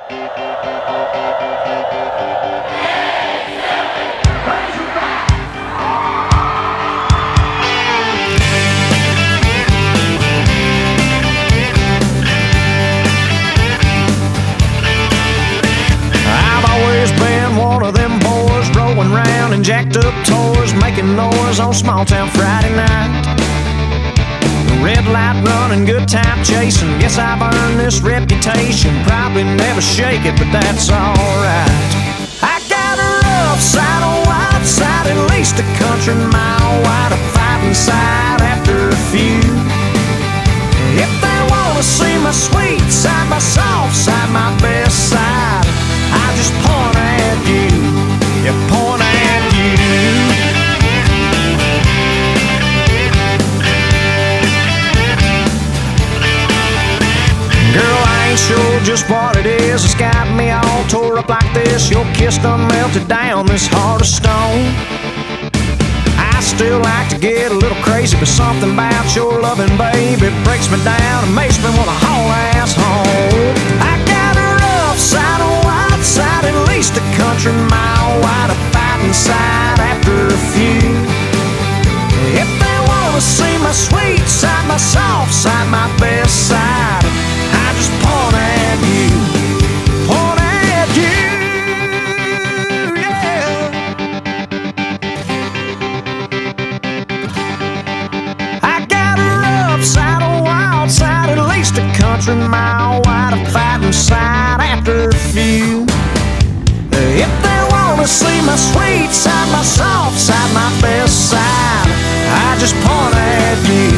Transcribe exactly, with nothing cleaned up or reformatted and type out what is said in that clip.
And jacked up toys, making noise on small town Friday night. Red light running, good time chasing. Guess I've earned this reputation. Probably never shake it, but that's alright. I got a rough side, a wide side, at least a country mile wide, a fighting side after a few. If they wanna see my sweet side, my soft side, my best side, I just point at you. You point at sure just what it is that's got me all tore up like this. Your kiss done melted down this heart of stone. I still like to get a little crazy, but something about your loving, babe, it breaks me down and makes me want to haul ass home. I got a rough side, a wide side, at least a country mile wide, a fighting side after a few. If they want to see my sweet side, my soft side, my best side, I just point at you, point at you, yeah. I got a rough side, a wild side, at least a country mile wide, a fighting side after a few. If they want to see my sweet side, my soft side, my best side, I just point at you.